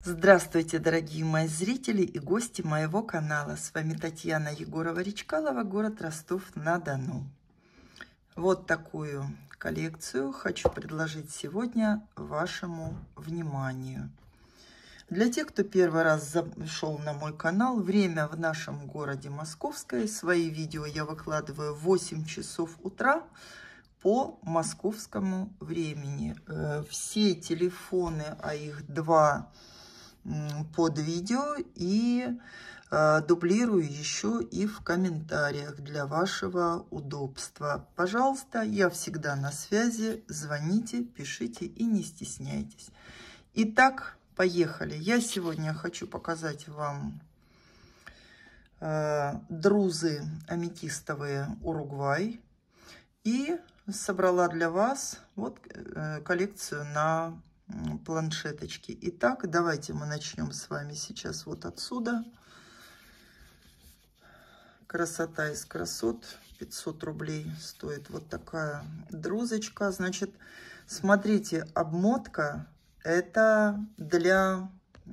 Здравствуйте, дорогие мои зрители и гости моего канала. С вами Татьяна Егорова-Речкалова, город Ростов-на-Дону. Вот такую коллекцию хочу предложить сегодня вашему вниманию. Для тех, кто первый раз зашел на мой канал, время в нашем городе Московское. Свои видео я выкладываю в 8 часов утра по московскому времени. Все телефоны, а их 2, под видео, и дублирую еще и в комментариях для вашего удобства. Пожалуйста, я всегда на связи. Звоните, пишите и не стесняйтесь. Итак, поехали. Я сегодня хочу показать вам друзы аметистовые Уругвай. И собрала для вас вот коллекцию на планшеточки. Итак, давайте мы начнем с вами сейчас вот отсюда. Красота из красот. 500 рублей стоит вот такая друзочка. Значит, смотрите, обмотка это для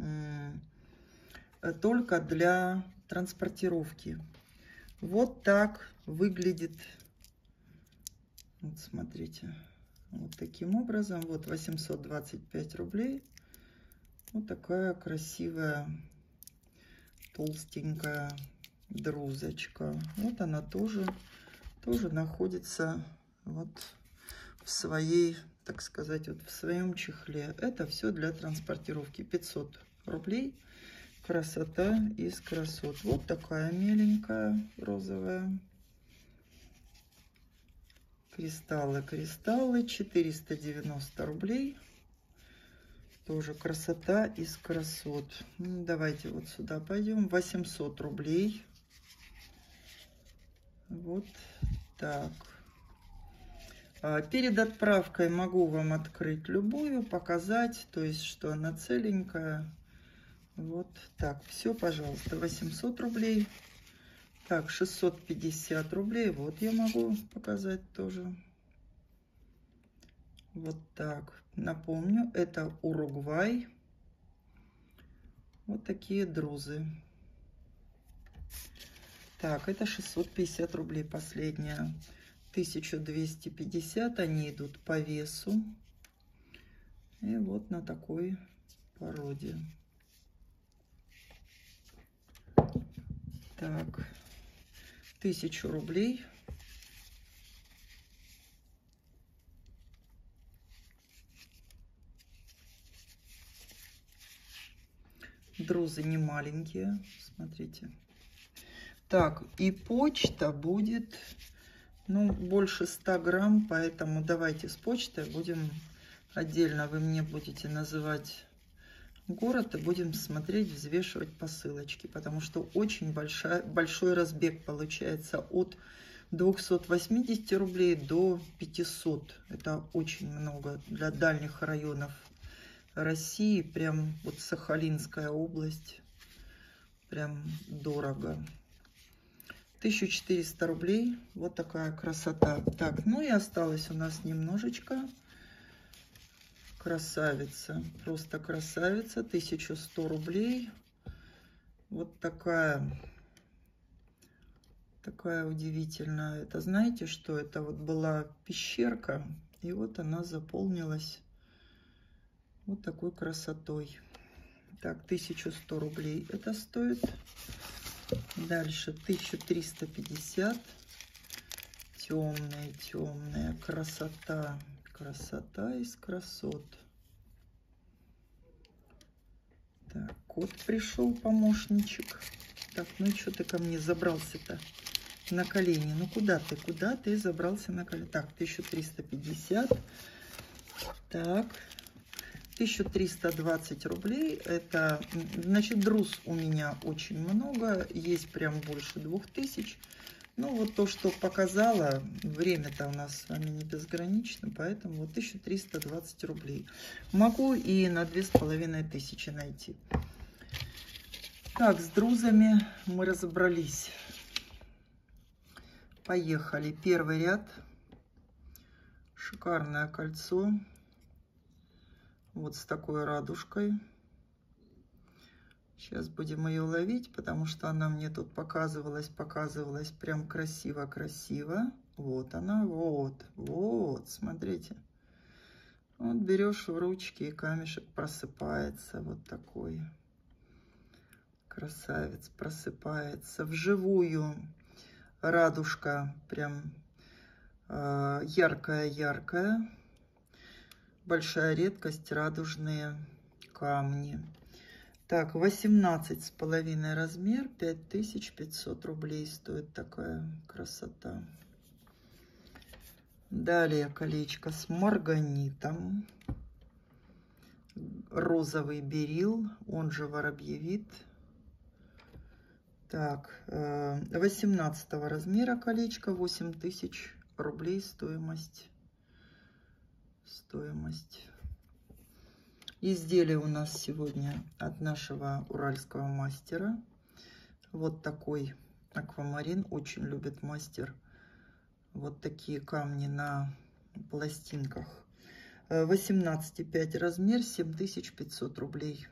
только для транспортировки. Вот так выглядит. Вот смотрите. Вот таким образом, вот 825 рублей. Вот такая красивая, толстенькая друзочка. Вот она тоже находится вот в своей, так сказать, вот в своем чехле. Это все для транспортировки. 500 рублей. Красота из красот. Вот такая миленькая, розовая. Кристаллы, 490 рублей. Тоже красота из красот. Давайте вот сюда пойдем. 800 рублей. Вот так. Перед отправкой могу вам открыть любую, показать, то есть, что она целенькая. Вот так. Все, пожалуйста, 800 рублей. Так, 650 рублей. Вот я могу показать тоже. Вот так. Напомню, это Уругвай. Вот такие друзы. Так, это 650 рублей последняя. 1250. Они идут по весу. И вот на такой породе. Так. 1000 рублей. Друзы не маленькие, смотрите. Так, и почта будет, ну, больше 100 грамм, поэтому давайте с почтой будем отдельно. Вы мне будете называть город и будем смотреть, взвешивать посылочки, потому что очень большой разбег получается от 280 рублей до 500. Это очень много для дальних районов России. Прям вот Сахалинская область. Прям дорого. 1400 рублей. Вот такая красота. Так, ну и осталось у нас немножечко. Красавица. Просто красавица. 1100 рублей. Вот такая удивительная. Это знаете, что это вот была пещерка, и вот она заполнилась вот такой красотой. Так, 1100 рублей это стоит. Дальше 1350. Темная красота. Красота из красот. Так, кот пришел, помощничек. Так, ну и что ты ко мне забрался-то на колени? Ну куда ты забрался на колени? Так, 1350. Так, 1320 рублей. Это, значит, друз у меня очень много. Есть прям больше 2000. Ну, вот то, что показала, время-то у нас с вами не безгранично, поэтому вот 1320 рублей. Могу и на 2500 найти. Так, с друзами мы разобрались. Поехали. Первый ряд. Шикарное кольцо. Вот с такой радужкой. Сейчас будем ее ловить, потому что она мне тут показывалась прям красиво-красиво. Вот она, вот, смотрите. Вот берешь в ручки, и камешек просыпается. Вот такой красавец просыпается. Вживую радужка прям яркая-яркая. Большая редкость, радужные камни. Так, 18,5 размер, 5500 рублей стоит такая красота. Далее колечко с марганитом. Розовый берил, он же воробьевид. Так, 18 размера колечко, 8000 рублей стоимость. Изделие у нас сегодня от нашего уральского мастера. Вот такой аквамарин, очень любит мастер. Вот такие камни на пластинках. 18,5 размер, 7500 рублей.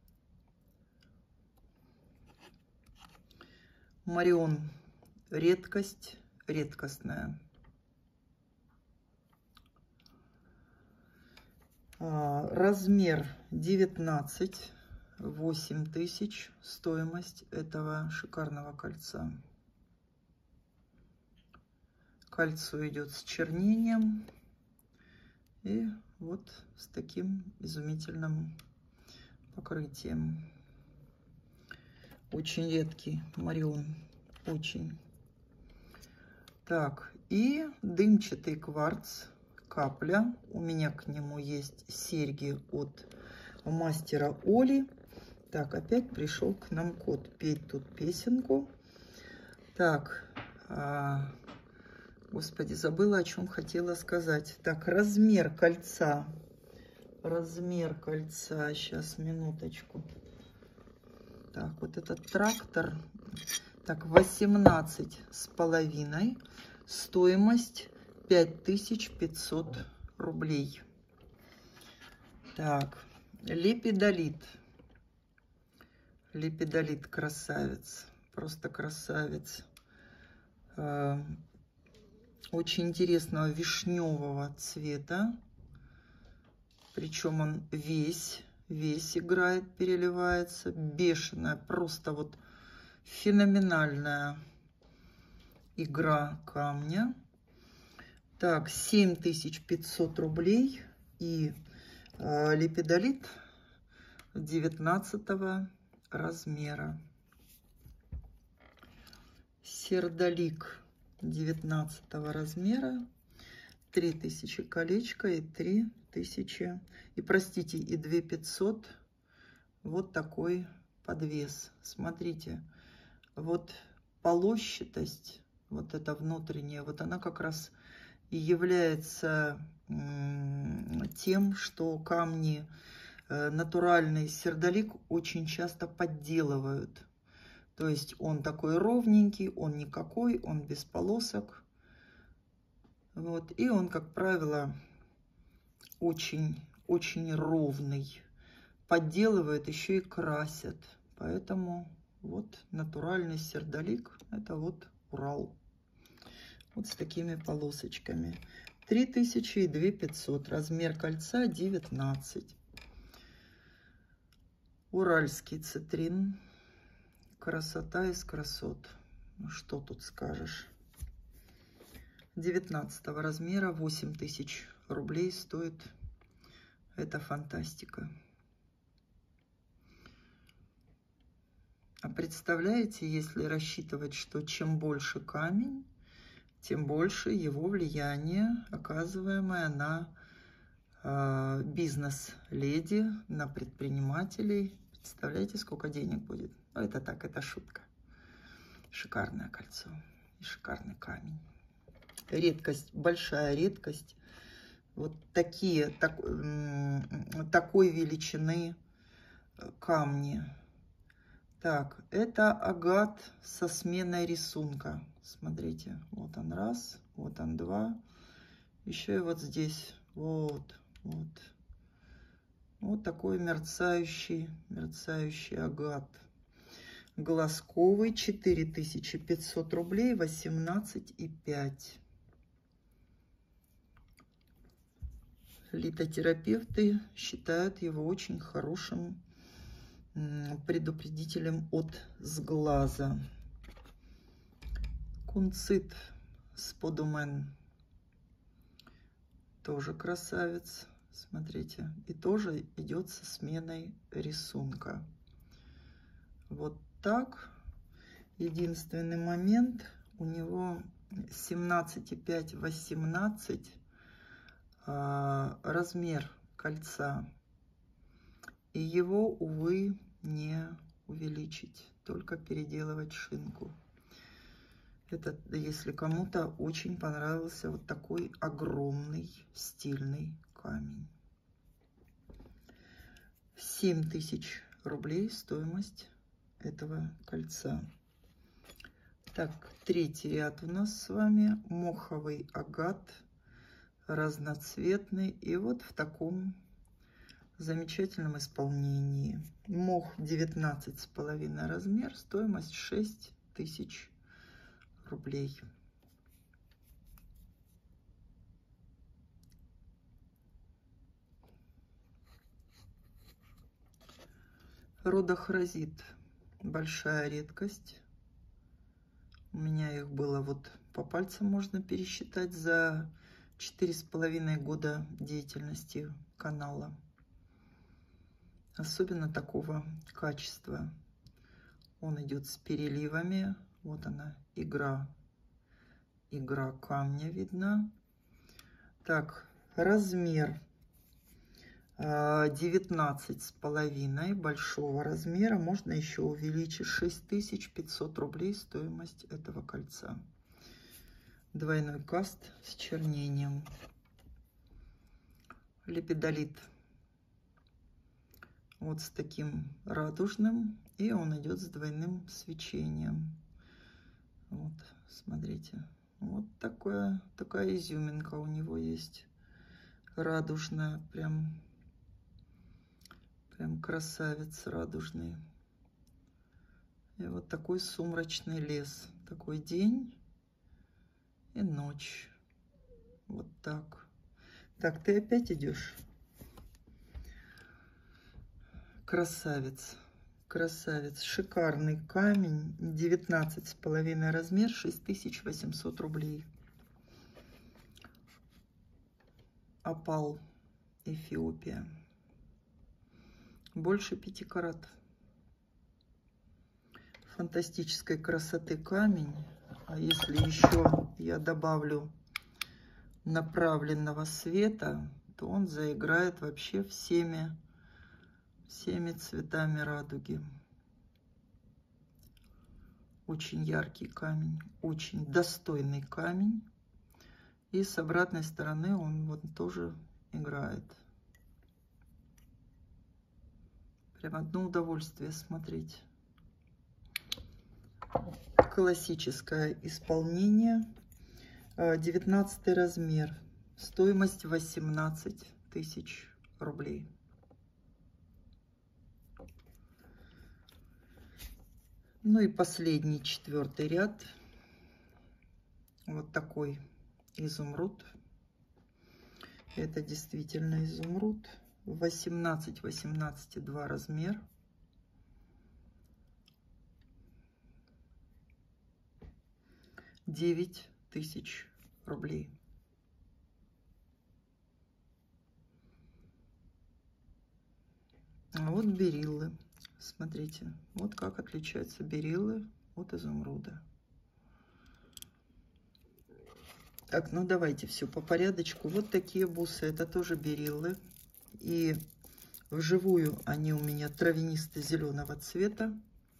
Марион, редкость, редкостная. Размер 19, 8000 стоимость этого шикарного кольца. Кольцо идет с чернением и вот с таким изумительным покрытием. Очень редкий марион, очень. Так, и дымчатый кварц, капля. У меня к нему есть серьги от мастера Оли. Так, опять пришел к нам кот петь тут песенку. Так, господи, забыла, о чем хотела сказать. Так, размер кольца. Сейчас, минуточку. Так, вот этот трактор. Так, 18,5. Стоимость 5500 рублей. Так, лепидолит. Лепидолит красавец. Просто красавец. Очень интересного вишневого цвета. Причем он весь играет, переливается. Бешеная, просто вот феноменальная игра камня. Так, 7500 рублей. И лепидолит 19 размера. Сердолик 19 размера. 3000 колечко и 3000. И, простите, и 2500. Вот такой подвес. Смотрите, вот полощатость, вот эта внутренняя, вот она как раз и является тем, что камни натуральный сердолик очень часто подделывают. То есть он такой ровненький, он никакой, он без полосок. Вот. И он, как правило, очень ровный. Подделывают, еще и красят. Поэтому вот натуральный сердолик, это вот Урал. Вот с такими полосочками. 3000 и 2500. Размер кольца 19. Уральский цитрин. Красота из красот. Ну, что тут скажешь. 19 размера, 8000 рублей стоит. Это фантастика. А представляете, если рассчитывать, что чем больше камень, тем больше его влияние, оказываемое на бизнес-леди, на предпринимателей. Представляете, сколько денег будет? Ну, это так, это шутка. Шикарное кольцо и шикарный камень. Редкость, большая редкость. Вот такой величины камни. Так, это агат со сменой рисунка. Смотрите, вот он раз, вот он два. Еще и вот здесь, вот. Вот такой мерцающий агат. Глазковый, 4500 рублей, 18,5. Литотерапевты считают его очень хорошим предупредителем от сглаза. Кунцит сподумен. Тоже красавец. Смотрите. И тоже идет со сменой рисунка. Вот так. Единственный момент. У него 17,5-18 размер кольца. И его, увы, не увеличить. Только переделывать шинку. Это если кому-то очень понравился вот такой огромный стильный камень. 7000 рублей стоимость этого кольца. Так, третий ряд у нас с вами. Моховый агат. Разноцветный. И вот в таком замечательном исполнении. Мох 19,5 размер. Стоимость 6000 рублей. Родохразит. Большая редкость. У меня их было вот по пальцам можно пересчитать за 4,5 года деятельности канала. Особенно такого качества. Он идет с переливами. Вот она, игра камня видна. Так, размер 19,5 большого размера. Можно еще увеличить. 6500 рублей стоимость этого кольца. Двойной каст с чернением. Лепидолит. Вот с таким радужным. И он идет с двойным свечением. Вот, смотрите. Вот такая изюминка у него есть. Радужная. Прям красавец радужный. И вот такой сумрачный лес. Такой день и ночь. Вот так. Так, ты опять идешь? Красавец. Красавец. Шикарный камень. 19,5 размер. 6800 рублей. Опал. Эфиопия. Больше 5 карат. Фантастической красоты камень. А если еще я добавлю направленного света, то он заиграет вообще всеми цветами радуги. Очень яркий камень, очень достойный камень. И с обратной стороны он вот тоже играет. Прям одно удовольствие смотреть. Классическое исполнение. 19 размер. Стоимость 18 тысяч рублей. Ну и последний, 4-й ряд. Вот такой изумруд. Это действительно изумруд. 18,2 размер. Девять тысяч рублей. А вот бериллы. Смотрите, вот как отличаются бериллы от изумруда. Так, ну давайте все по порядочку. Вот такие бусы, это тоже бериллы. И вживую они у меня травянисто-зеленого цвета.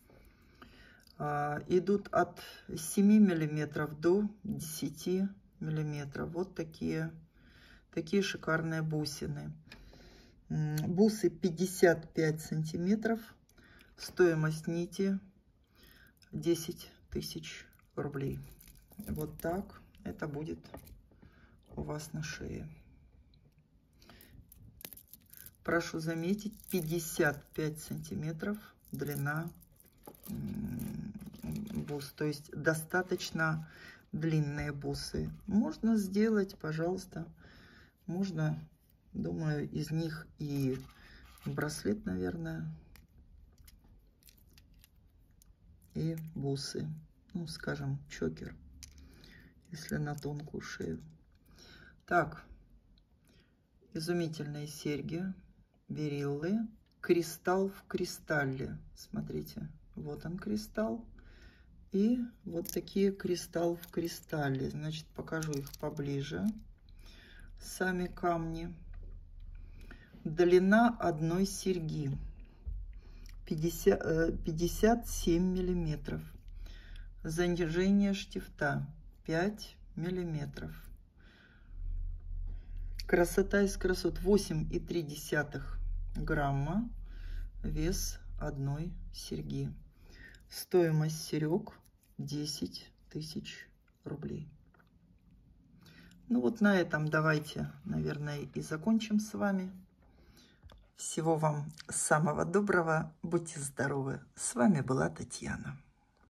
Идут от 7 миллиметров до 10 миллиметров. Вот такие шикарные бусины. Бусы 55 сантиметров. Стоимость нити 10 тысяч рублей. Вот так это будет у вас на шее. прошу заметить, 55 сантиметров длина бус. То есть достаточно длинные бусы. Можно сделать, пожалуйста. Можно, думаю, из них и браслет, наверное. И бусы. Ну, скажем, чокер, если на тонкую шею. Так, изумительные серьги, бериллы, кристалл в кристалле. Смотрите, вот он кристалл. И вот такие кристалл в кристалле. Значит, покажу их поближе. Сами камни. Длина одной серьги 57 миллиметров. Занижение штифта 5 миллиметров. Красота из красот. 8,3 грамма вес одной серьги. Стоимость серег 10 тысяч рублей. Ну вот на этом давайте, наверное, и закончим с вами. Всего вам самого доброго. Будьте здоровы. С вами была Татьяна.